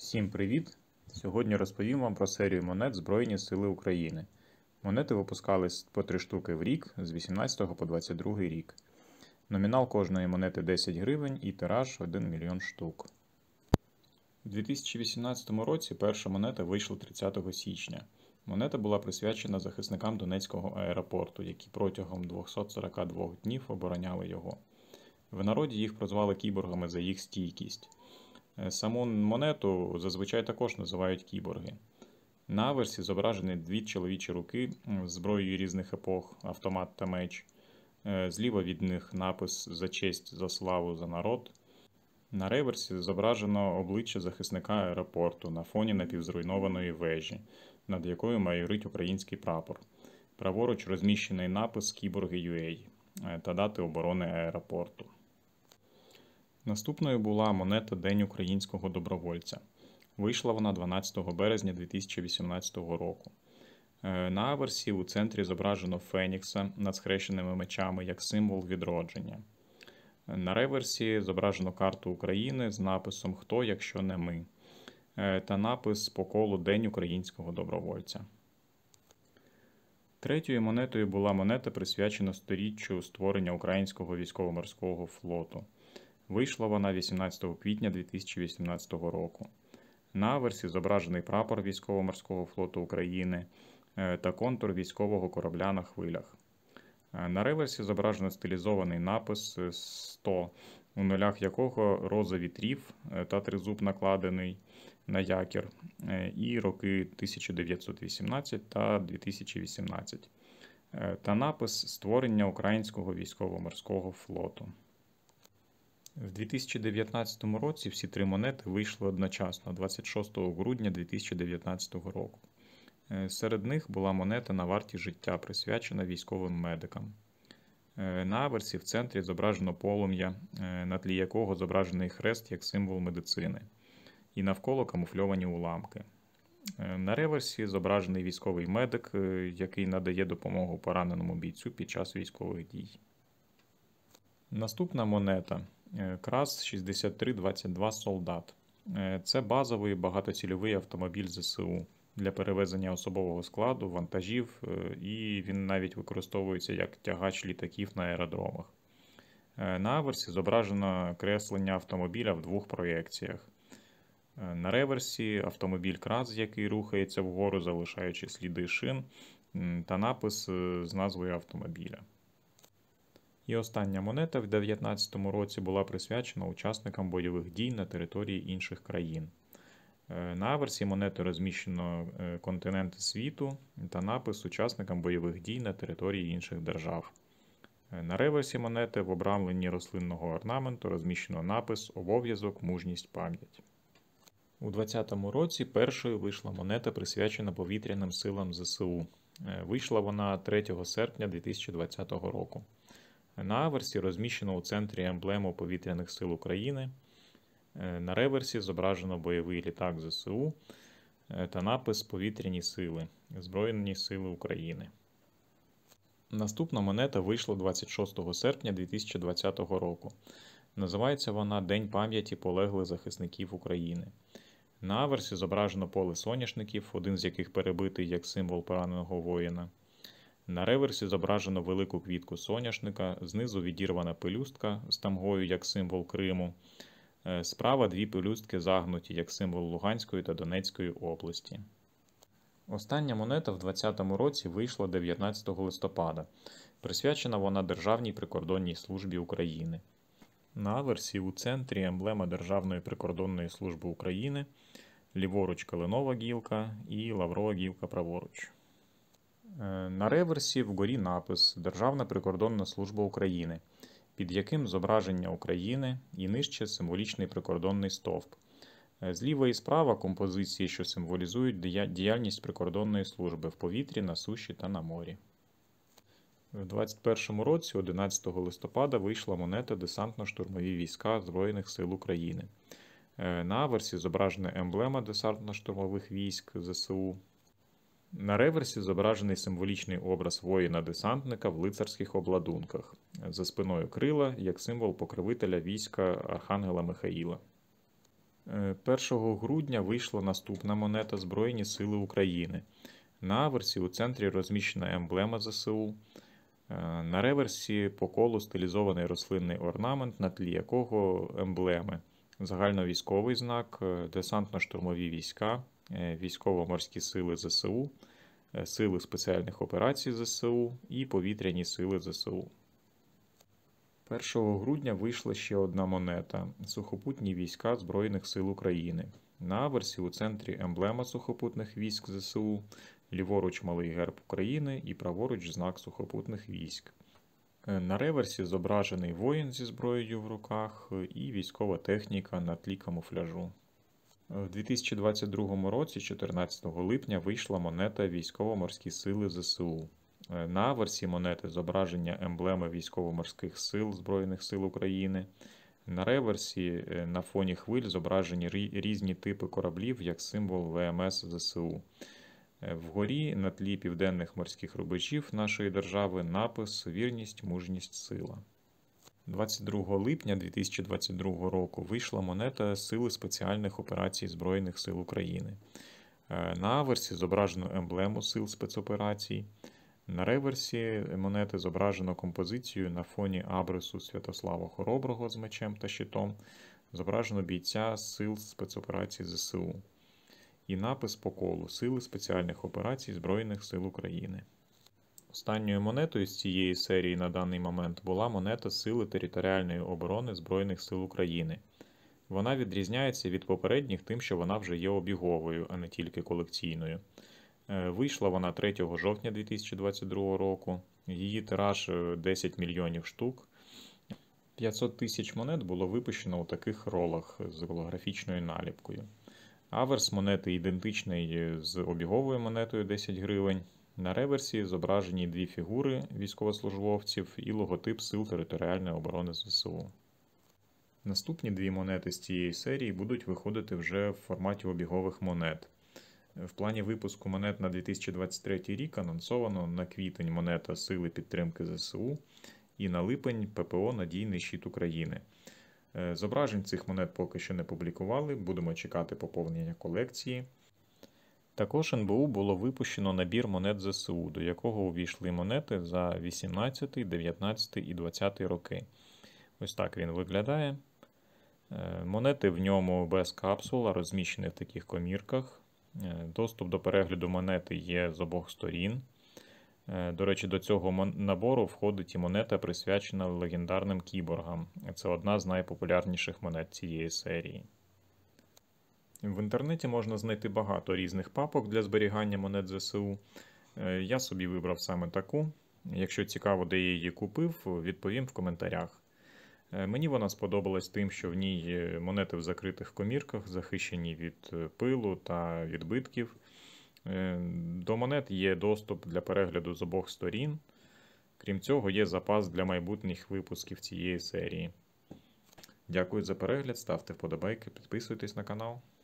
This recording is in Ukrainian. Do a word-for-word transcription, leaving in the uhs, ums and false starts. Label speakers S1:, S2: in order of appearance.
S1: Всім привіт! Сьогодні розповім вам про серію монет Збройні Сили України. Монети випускались по три штуки в рік з вісімнадцятого по двадцять другий рік. Номінал кожної монети десять гривень і тираж один мільйон штук. У дві тисячі вісімнадцятому році перша монета вийшла тридцятого січня. Монета була присвячена захисникам Донецького аеропорту, які протягом двохсот сорока двох днів обороняли його. В народі їх прозвали кіборгами за їх стійкість. Саму монету зазвичай також називають кіборги. На аверсі зображені дві чоловічі руки з зброєю різних епох, автомат та меч. Зліва від них напис «За честь, за славу, за народ». На реверсі зображено обличчя захисника аеропорту на фоні напівзруйнованої вежі, над якою майорить український прапор. Праворуч розміщений напис «Кіборги.ua» та дати оборони аеропорту. Наступною була монета День українського добровольця. Вийшла вона дванадцятого березня дві тисячі вісімнадцятого року. На аверсі у центрі зображено Фенікса над схрещеними мечами як символ відродження. На реверсі зображено карту України з написом «Хто, якщо не ми» та напис по колу День українського добровольця. Третьою монетою була монета, присвячена сторіччю створення Українського військово-морського флоту. Вийшла вона вісімнадцятого квітня дві тисячі вісімнадцятого року. На аверсі зображений прапор Військово-морського флоту України та контур військового корабля на хвилях. На реверсі зображено стилізований напис сто, у нулях якого роза вітрів та тризуб накладений на якір, і роки тисяча дев'ятсот вісімнадцять та дві тисячі вісімнадцять, та напис «Створення Українського військово-морського флоту». В дві тисячі дев'ятнадцятому році всі три монети вийшли одночасно, двадцять шостого грудня дві тисячі дев'ятнадцятого року. Серед них була монета на варті життя, присвячена військовим медикам. На аверсі в центрі зображено полум'я, на тлі якого зображений хрест як символ медицини, і навколо камуфльовані уламки. На реверсі зображений військовий медик, який надає допомогу пораненому бійцю під час військових дій. Наступна монета – КРАС шістдесят три двадцять два «Солдат». Це базовий багатоцільовий автомобіль ЗСУ для перевезення особового складу, вантажів, і він навіть використовується як тягач літаків на аеродромах. На аверсі зображено креслення автомобіля в двох проєкціях. На реверсі автомобіль КРАС, який рухається вгору, залишаючи сліди шин, та напис з назвою автомобіля. І остання монета в дві тисячі дев'ятнадцятому році була присвячена учасникам бойових дій на території інших країн. На аверсі монети розміщено континенти світу та напис «Учасникам бойових дій на території інших держав». На реверсі монети в обрамленні рослинного орнаменту розміщено напис «Обов'язок, мужність, пам'ять». У двадцятому році першою вийшла монета, присвячена повітряним силам ЗСУ. Вийшла вона третього серпня дві тисячі двадцятого року. На аверсі розміщено у центрі емблему Повітряних сил України. На реверсі зображено бойовий літак ЗСУ та напис «Повітряні сили. Збройні сили України». Наступна монета вийшла двадцять шостого серпня дві тисячі двадцятого року. Називається вона «День пам'яті полеглих захисників України». На аверсі зображено поле соняшників, один з яких перебитий як символ пораненого воїна. На реверсі зображено велику квітку соняшника, знизу відірвана пелюстка з тамгою як символ Криму. Справа дві пелюстки загнуті як символ Луганської та Донецької області. Остання монета в двадцятому році вийшла дев'ятнадцятого листопада. Присвячена вона Державній прикордонній службі України. На аверсі у центрі емблема Державної прикордонної служби України, ліворуч калинова гілка і лаврова гілка праворуч. На реверсі вгорі напис «Державна прикордонна служба України», під яким зображення України і нижче символічний прикордонний стовп. Зліва і справа композиції, що символізують діяльність прикордонної служби в повітрі, на суші та на морі. У двадцять першому році, одинадцятого листопада, вийшла монета «Десантно-штурмові війська Збройних сил України». На аверсі зображена емблема Десантно-штурмових військ ЗСУ. На реверсі зображений символічний образ воїна-десантника в лицарських обладунках. За спиною крила, як символ покровителя війська Архангела Михаїла. першого грудня вийшла наступна монета Збройні Сили України. На аверсі у центрі розміщена емблема ЗСУ. На реверсі по колу стилізований рослинний орнамент, на тлі якого емблеми: загальновійськовий знак, десантно-штурмові війська, військово-морські сили ЗСУ, сили спеціальних операцій ЗСУ і повітряні сили ЗСУ. першого грудня вийшла ще одна монета – сухопутні війська Збройних сил України. На аверсі у центрі емблема сухопутних військ ЗСУ, ліворуч малий герб України і праворуч знак сухопутних військ. На реверсі зображений воїн зі зброєю в руках і військова техніка на тлі камуфляжу. У дві тисячі двадцять другому році, чотирнадцятого липня, вийшла монета Військово-морські сили ЗСУ. На аверсі монети зображення емблеми Військово-морських сил Збройних сил України. На реверсі на фоні хвиль зображені різні типи кораблів як символ ВМС ЗСУ. Вгорі на тлі південних морських рубежів нашої держави напис «Вірність, мужність, сила». двадцять другого липня дві тисячі двадцять другого року вийшла монета Сили спеціальних операцій Збройних сил України. На аверсі зображено емблему Сил спецоперацій. На реверсі монети зображено композицію на фоні абрису Святослава Хороброго з мечем та щитом. Зображено бійця Сил спецоперацій ЗСУ. І напис по колу «Сили спеціальних операцій Збройних сил України». Останньою монетою з цієї серії на даний момент була монета Сили територіальної оборони Збройних сил України. Вона відрізняється від попередніх тим, що вона вже є обіговою, а не тільки колекційною. Вийшла вона третього жовтня дві тисячі двадцять другого року. Її тираж десять мільйонів штук. п'ятсот тисяч монет було випущено у таких ролах з голографічною наліпкою. Аверс монети ідентичний з обіговою монетою десять гривень. На реверсі зображені дві фігури військовослужбовців і логотип Сил територіальної оборони ЗСУ. Наступні дві монети з цієї серії будуть виходити вже в форматі обігових монет. В плані випуску монет на дві тисячі двадцять третій рік анонсовано на квітень монета Сили підтримки ЗСУ і на липень ППО «Надійний щит України». Зображень цих монет поки що не публікували, будемо чекати поповнення колекції. Також ен бе у було випущено набір монет ЗСУ, до якого увійшли монети за вісімнадцятий, дев'ятнадцятий і двадцятий роки. Ось так він виглядає. Монети в ньому без капсул, а розміщені в таких комірках. Доступ до перегляду монети є з обох сторін. До речі, до цього набору входить і монета, присвячена легендарним кіборгам. Це одна з найпопулярніших монет цієї серії. В інтернеті можна знайти багато різних папок для зберігання монет ЗСУ. Я собі вибрав саме таку. Якщо цікаво, де я її купив, відповім в коментарях. Мені вона сподобалась тим, що в ній монети в закритих комірках, захищені від пилу та відбитків. До монет є доступ для перегляду з обох сторін. Крім цього, є запас для майбутніх випусків цієї серії. Дякую за перегляд, ставте вподобайки, підписуйтесь на канал.